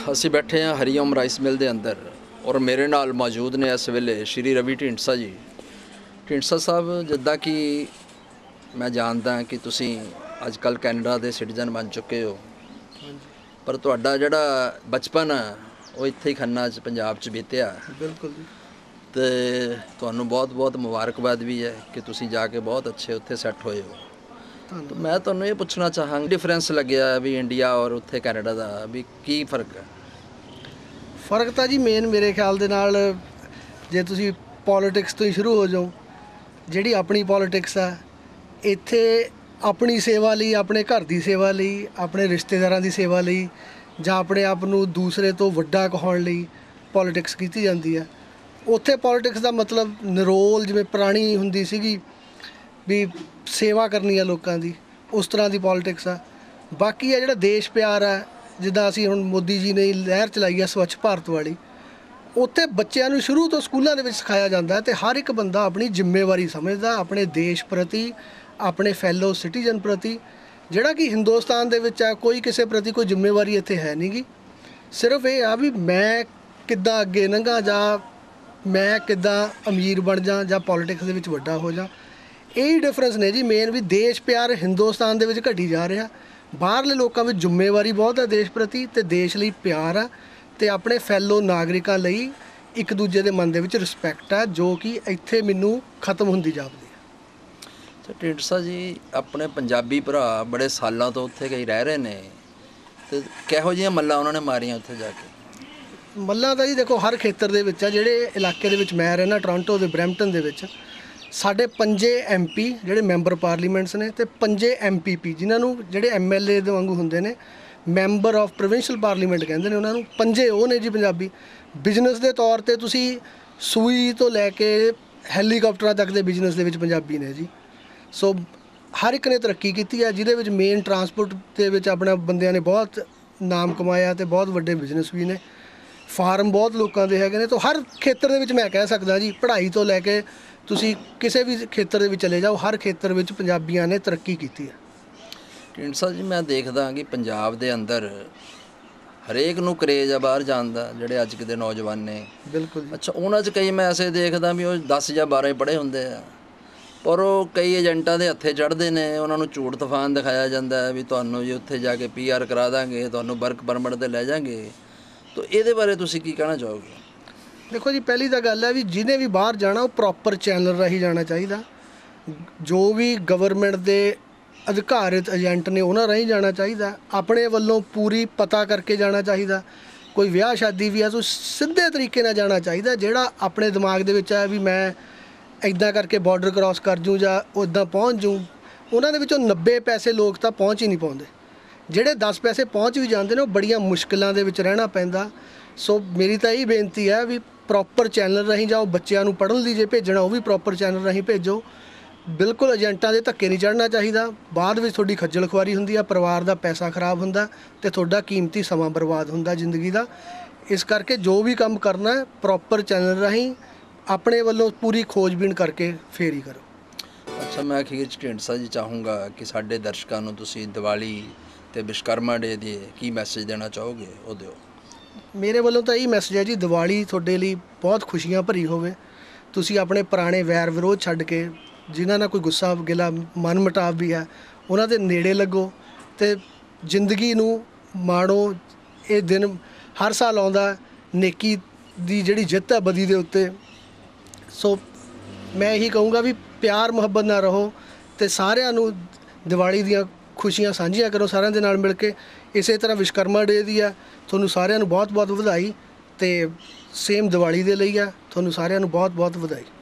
ਅਸੀਂ ਬੈਠੇ ਹਾਂ ਹਰੀਓਮ ਰਾਈਸ ਮਿਲ ਦੇ ਅੰਦਰ ਔਰ ਮੇਰੇ ਨਾਲ ਮੌਜੂਦ ਨੇ ਇਸ ਵੇਲੇ ਸ਼੍ਰੀ ਰਵੀ ਢੀਂਡਸਾ ਜੀ। ਢੀਂਡਸਾ ਸਾਹਿਬ, ਜਿੱਦਾਂ ਕਿ ਮੈਂ ਜਾਣਦਾ ਕਿ ਤੁਸੀਂ ਅੱਜ ਕੱਲ੍ਹ ਕੈਨੇਡਾ ਦੇ ਸਿਟੀਜ਼ਨ ਬਣ ਚੁੱਕੇ ਹੋ, ਪਰ ਤੁਹਾਡਾ ਜਿਹੜਾ ਬਚਪਨ ਉਹ ਇੱਥੇ ਹੀ ਖੰਨਾ 'ਚ ਪੰਜਾਬ 'ਚ ਬੀਤਿਆ। ਬਿਲਕੁਲ ਜੀ। ਅਤੇ ਤੁਹਾਨੂੰ ਬਹੁਤ ਬਹੁਤ ਮੁਬਾਰਕਬਾਦ ਵੀ ਹੈ ਕਿ ਤੁਸੀਂ ਜਾ ਕੇ ਬਹੁਤ ਅੱਛੇ ਉੱਥੇ ਸੈੱਟ ਹੋਏ ਹੋ। ਤਾਂ ਮੈਂ ਤੁਹਾਨੂੰ ਇਹ ਪੁੱਛਣਾ ਚਾਹਾਂਗਾ, ਡਿਫਰੈਂਸ ਲੱਗਿਆ ਵੀ ਇੰਡੀਆ ਔਰ ਉੱਥੇ ਕੈਨੇਡਾ ਦਾ, ਵੀ ਕੀ ਫ਼ਰਕ ਹੈ? ਫ਼ਰਕ ਤਾਂ ਜੀ ਮੇਨ ਮੇਰੇ ਖਿਆਲ ਦੇ ਨਾਲ, ਜੇ ਤੁਸੀਂ ਪੋਲੀਟਿਕਸ ਤੋਂ ਹੀ ਸ਼ੁਰੂ ਹੋ ਜਾਓ, ਜਿਹੜੀ ਆਪਣੀ ਪੋਲੀਟਿਕਸ ਆ ਇੱਥੇ ਆਪਣੀ ਸੇਵਾ ਲਈ, ਆਪਣੇ ਘਰ ਦੀ ਸੇਵਾ ਲਈ, ਆਪਣੇ ਰਿਸ਼ਤੇਦਾਰਾਂ ਦੀ ਸੇਵਾ ਲਈ ਜਾਂ ਆਪਣੇ ਆਪ ਨੂੰ ਦੂਸਰੇ ਤੋਂ ਵੱਡਾ ਕਹਾਉਣ ਲਈ ਪੋਲੀਟਿਕਸ ਕੀਤੀ ਜਾਂਦੀ ਹੈ। ਉੱਥੇ ਪੋਲੀਟਿਕਸ ਦਾ ਮਤਲਬ ਨਿਰੋਲ, ਜਿਵੇਂ ਪੁਰਾਣੀ ਹੁੰਦੀ ਸੀਗੀ ਵੀ ਸੇਵਾ ਕਰਨੀ ਆ ਲੋਕਾਂ ਦੀ, ਉਸ ਤਰ੍ਹਾਂ ਦੀ ਪੋਲੀਟਿਕਸ ਆ। ਬਾਕੀ ਆ ਜਿਹੜਾ ਦੇਸ਼ ਪਿਆਰ ਆ, ਜਿੱਦਾਂ ਅਸੀਂ ਹੁਣ ਮੋਦੀ ਜੀ ਨੇ ਲਹਿਰ ਚਲਾਈ ਆ ਸਵੱਛ ਭਾਰਤ ਵਾਲੀ, ਉੱਥੇ ਬੱਚਿਆਂ ਨੂੰ ਸ਼ੁਰੂ ਤੋਂ ਸਕੂਲਾਂ ਦੇ ਵਿੱਚ ਸਿਖਾਇਆ ਜਾਂਦਾ ਅਤੇ ਹਰ ਇੱਕ ਬੰਦਾ ਆਪਣੀ ਜ਼ਿੰਮੇਵਾਰੀ ਸਮਝਦਾ ਆਪਣੇ ਦੇਸ਼ ਪ੍ਰਤੀ, ਆਪਣੇ ਫੈਲੋ ਸਿਟੀਜ਼ਨ ਪ੍ਰਤੀ। ਜਿਹੜਾ ਕਿ ਹਿੰਦੁਸਤਾਨ ਦੇ ਵਿੱਚ ਆ, ਕੋਈ ਕਿਸੇ ਪ੍ਰਤੀ ਕੋਈ ਜ਼ਿੰਮੇਵਾਰੀ ਇੱਥੇ ਹੈ ਨਹੀਂ ਗੀ। ਸਿਰਫ ਇਹ ਆ ਵੀ ਮੈਂ ਕਿੱਦਾਂ ਅੱਗੇ ਲੰਘਾਂ ਜਾਂ ਮੈਂ ਕਿੱਦਾਂ ਅਮੀਰ ਬਣ ਜਾਂ ਪੋਲੀਟਿਕਸ ਦੇ ਵਿੱਚ ਵੱਡਾ ਹੋ ਜਾਂ। ਇਹੀ ਡਿਫਰੈਂਸ ਨੇ ਜੀ ਮੇਨ, ਵੀ ਦੇਸ਼ ਪਿਆਰ ਹਿੰਦੁਸਤਾਨ ਦੇ ਵਿੱਚ ਘਟੀ ਜਾ ਰਿਹਾ। ਬਾਹਰਲੇ ਲੋਕਾਂ ਵਿੱਚ ਜ਼ਿੰਮੇਵਾਰੀ ਬਹੁਤ ਹੈ ਦੇਸ਼ ਪ੍ਰਤੀ, ਅਤੇ ਦੇਸ਼ ਲਈ ਪਿਆਰ ਆ, ਅਤੇ ਆਪਣੇ ਫੈਲੋ ਨਾਗਰਿਕਾਂ ਲਈ ਇੱਕ ਦੂਜੇ ਦੇ ਮਨ ਦੇ ਵਿੱਚ ਰਿਸਪੈਕਟ ਹੈ, ਜੋ ਕਿ ਇੱਥੇ ਮੈਨੂੰ ਖਤਮ ਹੁੰਦੀ ਜਾਪਦੀ ਹੈ। ਅਤੇ ਢੀਂਡਸਾ ਜੀ, ਆਪਣੇ ਪੰਜਾਬੀ ਭਰਾ ਬੜੇ ਸਾਲਾਂ ਤੋਂ ਉੱਥੇ ਕਈ ਰਹਿ ਰਹੇ ਨੇ, ਅਤੇ ਕਿਹੋ ਜਿਹੀਆਂ ਮੱਲਾਂ ਉਹਨਾਂ ਨੇ ਮਾਰੀਆਂ ਉੱਥੇ ਜਾ ਕੇ? ਮੱਲਾਂ ਤਾਂ ਜੀ ਦੇਖੋ ਹਰ ਖੇਤਰ ਦੇ ਵਿੱਚ ਆ। ਜਿਹੜੇ ਇਲਾਕੇ ਦੇ ਵਿੱਚ ਮੈਂ ਰਹਿੰਦਾ, ਟੋਰਾਂਟੋ ਦੇ ਬਰੈਂਪਟਨ ਦੇ ਵਿੱਚ, ਸਾਡੇ 5 MP ਜਿਹੜੇ ਮੈਂਬਰ ਪਾਰਲੀਮੈਂਟਸ ਨੇ, ਅਤੇ 5 MPP ਜਿਨ੍ਹਾਂ ਨੂੰ ਜਿਹੜੇ MLA ਦੇ ਵਾਂਗੂ ਹੁੰਦੇ ਨੇ, ਮੈਂਬਰ ਆਫ ਪ੍ਰੋਵਿੰਸ਼ੀਅਲ ਪਾਰਲੀਮੈਂਟ ਕਹਿੰਦੇ ਨੇ ਉਹਨਾਂ ਨੂੰ। 5 ਉਹ ਨੇ ਜੀ ਪੰਜਾਬੀ। ਬਿਜ਼ਨਸ ਦੇ ਤੌਰ 'ਤੇ ਤੁਸੀਂ ਸੂਈ ਤੋਂ ਲੈ ਕੇ ਹੈਲੀਕਾਪਟਰਾਂ ਤੱਕ ਦੇ ਬਿਜ਼ਨਸ ਦੇ ਵਿੱਚ ਪੰਜਾਬੀ ਨੇ ਜੀ। ਸੋ ਹਰ ਇੱਕ ਨੇ ਤਰੱਕੀ ਕੀਤੀ ਹੈ, ਜਿਹਦੇ ਵਿੱਚ ਮੇਨ ਟਰਾਂਸਪੋਰਟ ਦੇ ਵਿੱਚ ਆਪਣਾ ਬੰਦਿਆਂ ਨੇ ਬਹੁਤ ਨਾਮ ਕਮਾਇਆ ਅਤੇ ਬਹੁਤ ਵੱਡੇ ਬਿਜ਼ਨਸ ਵੀ ਨੇ। ਫਾਰਮ ਬਹੁਤ ਲੋਕਾਂ ਦੇ ਹੈਗੇ ਨੇ। ਤਾਂ ਹਰ ਖੇਤਰ ਦੇ ਵਿੱਚ ਮੈਂ ਕਹਿ ਸਕਦਾ ਜੀ, ਪੜ੍ਹਾਈ ਤੋਂ ਲੈ ਕੇ ਤੁਸੀਂ ਕਿਸੇ ਵੀ ਖੇਤਰ ਦੇ ਵਿੱਚ ਚਲੇ ਜਾਓ, ਹਰ ਖੇਤਰ ਵਿੱਚ ਪੰਜਾਬੀਆਂ ਨੇ ਤਰੱਕੀ ਕੀਤੀ ਹੈ। ਢੀਂਡਸਾ ਜੀ, ਮੈਂ ਦੇਖਦਾ ਕਿ ਪੰਜਾਬ ਦੇ ਅੰਦਰ ਹਰੇਕ ਨੂੰ ਕਰੇਜ਼ ਆ ਬਾਹਰ ਜਾਣ ਦਾ, ਜਿਹੜੇ ਅੱਜ ਦੇ ਨੌਜਵਾਨ ਨੇ। ਬਿਲਕੁਲ। ਅੱਛਾ, ਉਹਨਾਂ 'ਚ ਕਈ ਮੈਂ ਐਸੇ ਦੇਖਦਾ ਵੀ ਉਹ 10 ਜਾਂ 12 ਪੜ੍ਹੇ ਹੁੰਦੇ ਆ, ਪਰ ਉਹ ਕਈ ਏਜੰਟਾਂ ਦੇ ਹੱਥੇ ਚੜ੍ਹਦੇ ਨੇ। ਉਹਨਾਂ ਨੂੰ ਝੂਠ ਤੂਫਾਨ ਦਿਖਾਇਆ ਜਾਂਦਾ ਵੀ ਤੁਹਾਨੂੰ ਜੀ ਉੱਥੇ ਜਾ ਕੇ PR ਕਰਾ ਦਾਂਗੇ, ਤੁਹਾਨੂੰ ਵਰਕ ਪਰਮਿਟ 'ਤੇ ਲੈ ਜਾਵਾਂਗੇ। ਤਾਂ ਇਹਦੇ ਬਾਰੇ ਤੁਸੀਂ ਕੀ ਕਹਿਣਾ ਚਾਹੋਗੇ? ਦੇਖੋ ਜੀ, ਪਹਿਲੀ ਤਾਂ ਗੱਲ ਹੈ ਵੀ ਜਿਹਨੇ ਵੀ ਬਾਹਰ ਜਾਣਾ ਉਹ ਪ੍ਰੋਪਰ ਚੈਨਲ ਰਾਹੀਂ ਜਾਣਾ ਚਾਹੀਦਾ। ਜੋ ਵੀ ਗਵਰਨਮੈਂਟ ਦੇ ਅਧਿਕਾਰਿਤ ਏਜੰਟ ਨੇ ਉਹਨਾਂ ਰਾਹੀਂ ਜਾਣਾ ਚਾਹੀਦਾ। ਆਪਣੇ ਵੱਲੋਂ ਪੂਰੀ ਪਤਾ ਕਰਕੇ ਜਾਣਾ ਚਾਹੀਦਾ। ਕੋਈ ਵਿਆਹ ਸ਼ਾਦੀ ਵੀ ਆ ਤਾਂ ਸਿੱਧੇ ਤਰੀਕੇ ਨਾਲ ਜਾਣਾ ਚਾਹੀਦਾ। ਜਿਹੜਾ ਆਪਣੇ ਦਿਮਾਗ ਦੇ ਵਿੱਚ ਆਇਆ ਵੀ ਮੈਂ ਇੱਦਾਂ ਕਰਕੇ ਬਾਰਡਰ ਕ੍ਰਾਸ ਕਰ ਜੂੰ ਜਾਂ ਉੱਦਾਂ ਪਹੁੰਚ ਜੂੰ, ਉਹਨਾਂ ਦੇ ਵਿੱਚੋਂ 90 ਪੈਸੇ ਲੋਕ ਤਾਂ ਪਹੁੰਚ ਹੀ ਨਹੀਂ ਪਾਉਂਦੇ। ਜਿਹੜੇ 10 ਪੈਸੇ ਪਹੁੰਚ ਵੀ ਜਾਂਦੇ ਨੇ, ਉਹ ਬੜੀਆਂ ਮੁਸ਼ਕਿਲਾਂ ਦੇ ਵਿੱਚ ਰਹਿਣਾ ਪੈਂਦਾ। ਸੋ ਮੇਰੀ ਤਾਂ ਇਹ ਬੇਨਤੀ ਹੈ ਵੀ ਪ੍ਰੋਪਰ ਚੈਨਲ ਰਾਹੀਂ ਜਾਓ। ਬੱਚਿਆਂ ਨੂੰ ਪੜ੍ਹਨ ਲਈ ਜੇ ਭੇਜਣਾ, ਉਹ ਵੀ ਪ੍ਰੋਪਰ ਚੈਨਲ ਰਾਹੀਂ ਭੇਜੋ। ਬਿਲਕੁਲ ਏਜੰਟਾਂ ਦੇ ਧੱਕੇ ਨਹੀਂ ਚੜ੍ਹਨਾ ਚਾਹੀਦਾ। ਬਾਅਦ ਵਿੱਚ ਤੁਹਾਡੀ ਖੱਜਲ ਖੁਆਰੀ ਹੁੰਦੀ ਆ, ਪਰਿਵਾਰ ਦਾ ਪੈਸਾ ਖਰਾਬ ਹੁੰਦਾ ਅਤੇ ਤੁਹਾਡਾ ਕੀਮਤੀ ਸਮਾਂ ਬਰਬਾਦ ਹੁੰਦਾ ਜ਼ਿੰਦਗੀ ਦਾ। ਇਸ ਕਰਕੇ ਜੋ ਵੀ ਕੰਮ ਕਰਨਾ ਪ੍ਰੋਪਰ ਚੈਨਲ ਰਾਹੀਂ ਆਪਣੇ ਵੱਲੋਂ ਪੂਰੀ ਖੋਜਬੀਨ ਕਰਕੇ ਫੇਰ ਹੀ ਕਰੋ। ਅੱਛਾ, ਮੈਂ ਅਖੀਰ 'ਚ ਢੀਂਡਸਾ ਜੀ ਚਾਹੂੰਗਾ ਕਿ ਸਾਡੇ ਦਰਸ਼ਕਾਂ ਨੂੰ ਤੁਸੀਂ ਦੀਵਾਲੀ ਅਤੇ ਵਿਸ਼ਵਕਰਮਾ ਡੇ ਦੇ ਕੀ ਮੈਸੇਜ ਦੇਣਾ ਚਾਹੋਗੇ, ਉਹ ਦਿਓ। ਮੇਰੇ ਵੱਲੋਂ ਤਾਂ ਇਹੀ ਮੈਸੇਜ ਹੈ ਜੀ, ਦੀਵਾਲੀ ਤੁਹਾਡੇ ਲਈ ਬਹੁਤ ਖੁਸ਼ੀਆਂ ਭਰੀ ਹੋਵੇ। ਤੁਸੀਂ ਆਪਣੇ ਪੁਰਾਣੇ ਵੈਰ ਵਿਰੋਧ ਛੱਡ ਕੇ, ਜਿਨ੍ਹਾਂ ਨਾਲ ਕੋਈ ਗੁੱਸਾ ਗਿਲਾ ਮਨ ਮੁਟਾਵ ਵੀ ਹੈ, ਉਹਨਾਂ ਦੇ ਨੇੜੇ ਲੱਗੋ ਅਤੇ ਜ਼ਿੰਦਗੀ ਨੂੰ ਮਾਣੋ। ਇਹ ਦਿਨ ਹਰ ਸਾਲ ਆਉਂਦਾ, ਨੇਕੀ ਦੀ ਜਿਹੜੀ ਜਿੱਤ ਹੈ ਬਦੀ ਦੇ ਉੱਤੇ। ਸੋ ਮੈਂ ਇਹੀ ਕਹੂੰਗਾ ਵੀ ਪਿਆਰ ਮੁਹੱਬਤ ਨਾਲ ਰਹੋ ਅਤੇ ਸਾਰਿਆਂ ਨੂੰ ਦੀਵਾਲੀ ਦੀਆਂ ਖੁਸ਼ੀਆਂ ਸਾਂਝੀਆਂ ਕਰੋ ਸਾਰਿਆਂ ਦੇ ਨਾਲ ਮਿਲ ਕੇ। ਇਸੇ ਤਰ੍ਹਾਂ ਵਿਸ਼ਵਕਰਮਾ ਡੇ ਦੀ ਆ, ਤੁਹਾਨੂੰ ਸਾਰਿਆਂ ਨੂੰ ਬਹੁਤ ਬਹੁਤ ਵਧਾਈ, ਅਤੇ ਸੇਮ ਦੀਵਾਲੀ ਦੇ ਲਈ ਆ, ਤੁਹਾਨੂੰ ਸਾਰਿਆਂ ਨੂੰ ਬਹੁਤ ਬਹੁਤ ਵਧਾਈ।